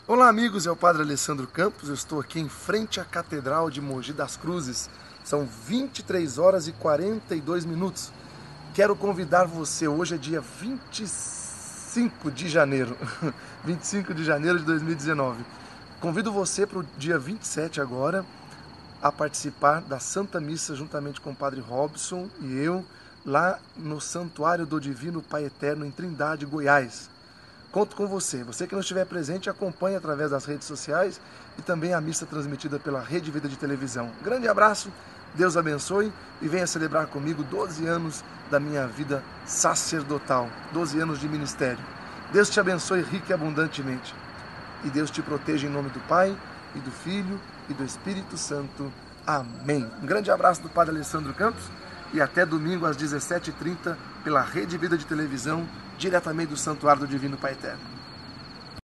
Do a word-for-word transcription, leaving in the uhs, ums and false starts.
Olá amigos, é o Padre Alessandro Campos, eu estou aqui em frente à Catedral de Mogi das Cruzes. São vinte e três horas e quarenta e dois minutos. Quero convidar você, hoje é dia vinte e cinco de janeiro, vinte e cinco de janeiro de dois mil e dezenove. Convido você para o dia vinte e sete agora, a participar da Santa Missa juntamente com o Padre Robson e eu, lá no Santuário do Divino Pai Eterno em Trindade, Goiás. Conto com você. Você que não estiver presente, acompanhe através das redes sociais e também a missa transmitida pela Rede Vida de Televisão. Grande abraço, Deus abençoe e venha celebrar comigo doze anos da minha vida sacerdotal, doze anos de ministério. Deus te abençoe rica e abundantemente. E Deus te proteja em nome do Pai, e do Filho, e do Espírito Santo. Amém. Um grande abraço do Padre Alessandro Campos e até domingo às dezessete e trinta pela Rede Vida de Televisão, diretamente do Santuário do Divino Pai Eterno.